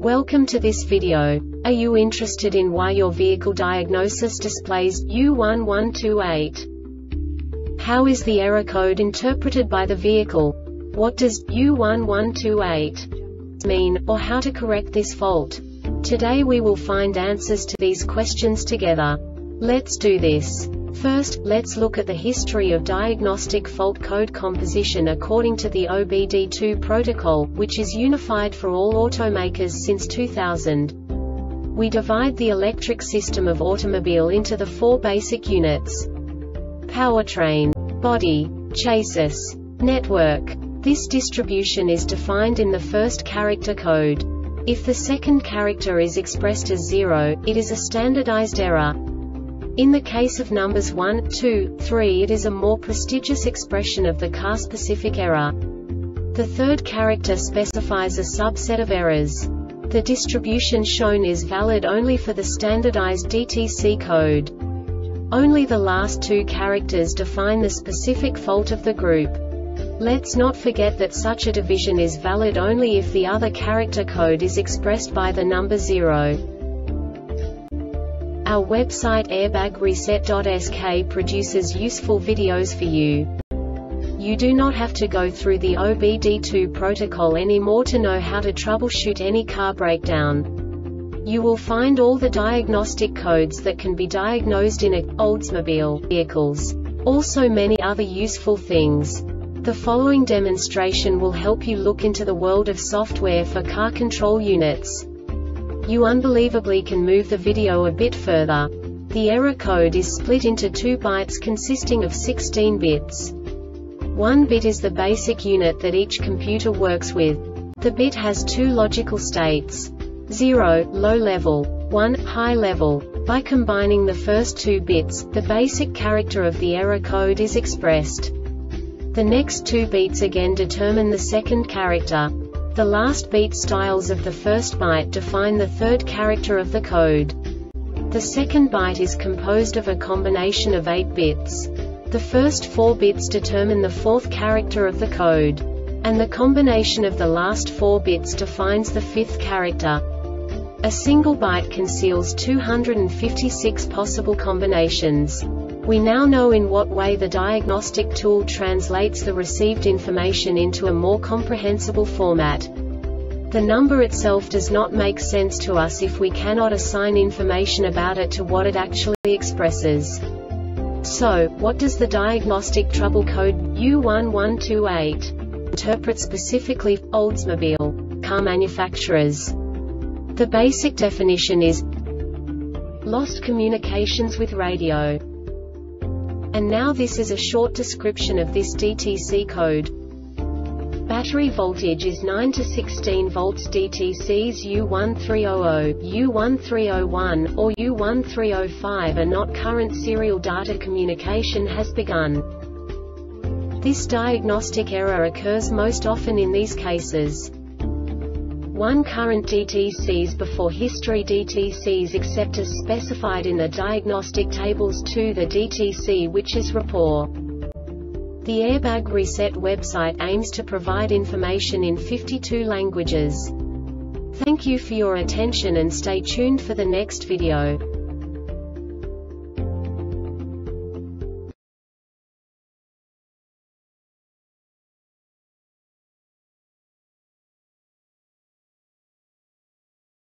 Welcome to this video. Are you interested in why your vehicle diagnosis displays U1128? How is the error code interpreted by the vehicle? What does U1128 mean, or how to correct this fault? Today we will find answers to these questions together. Let's do this. First, let's look at the history of diagnostic fault code composition according to the OBD2 protocol, which is unified for all automakers since 2000. We divide the electric system of automobile into the four basic units: powertrain, body, chassis, network. This distribution is defined in the first character code. If the second character is expressed as 0, it is a standardized error. In the case of numbers 1, 2, 3, it is a more prestigious expression of the car-specific error. The third character specifies a subset of errors. The distribution shown is valid only for the standardized DTC code. Only the last two characters define the specific fault of the group. Let's not forget that such a division is valid only if the other character code is expressed by the number 0. Our website airbagreset.sk produces useful videos for you. You do not have to go through the OBD2 protocol anymore to know how to troubleshoot any car breakdown. You will find all the diagnostic codes that can be diagnosed in Oldsmobile vehicles. Also many other useful things. The following demonstration will help you look into the world of software for car control units. You unbelievably can move the video a bit further. The error code is split into 2 bytes consisting of 16 bits. 1 bit is the basic unit that each computer works with. The bit has 2 logical states: 0, low level, 1, high level. By combining the first 2 bits, the basic character of the error code is expressed. The next 2 beats again determine the second character. The last beat styles of the first byte define the third character of the code. The second byte is composed of a combination of 8 bits. The first 4 bits determine the fourth character of the code. And the combination of the last 4 bits defines the fifth character. A single byte conceals 256 possible combinations. We now know in what way the diagnostic tool translates the received information into a more comprehensible format. The number itself does not make sense to us if we cannot assign information about it to what it actually expresses. So, what does the diagnostic trouble code U1128 interpret specifically for Oldsmobile car manufacturers? The basic definition is lost communications with radio. And now this is a short description of this DTC code. Battery voltage is 9 to 16 volts. DTCs U1300, U1301, or U1305 are not current. Serial data communication has begun. This diagnostic error occurs most often in these cases: 1. Current DTCs before history DTCs except as specified in the diagnostic tables. 2. The DTC which is rapport. The Airbag Reset website aims to provide information in 52 languages. Thank you for your attention and stay tuned for the next video.